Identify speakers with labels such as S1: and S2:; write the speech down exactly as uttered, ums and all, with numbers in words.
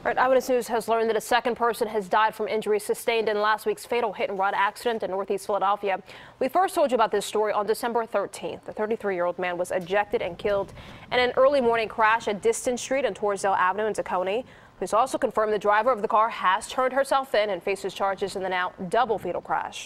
S1: All right, Eyewitness News has learned that a second person has died from injuries sustained in last week's fatal hit-and-run accident in Northeast Philadelphia. We first told you about this story on December thirteenth. The thirty-three-year-old man was ejected and killed in an early morning crash at Distant Street and Torresdale Avenue in Tacony. Police also confirmed the driver of the car has turned herself in and faces charges in the now double fatal crash.